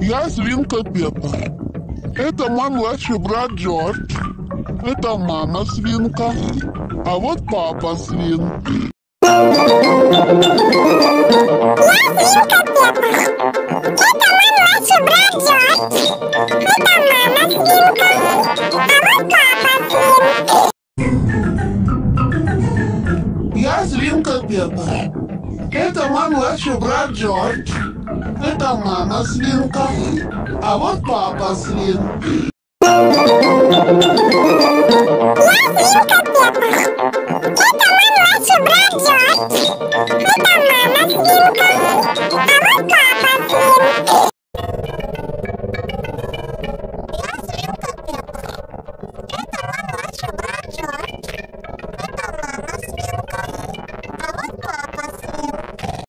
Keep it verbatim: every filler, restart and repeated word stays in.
Я свинка Пеппа. Это мой младший брат Джордж. Это мама свинка. А вот папа свин. Я свинка Пеппа. Это мой младший брат Джордж. Это мама свинка. А вот папа свин. Я свинка Пеппа. Это мой младший брат Джордж. Это мама свинка. А вот папа свин. Я свинка Пеппа. Это мой младший брат Джордж. Это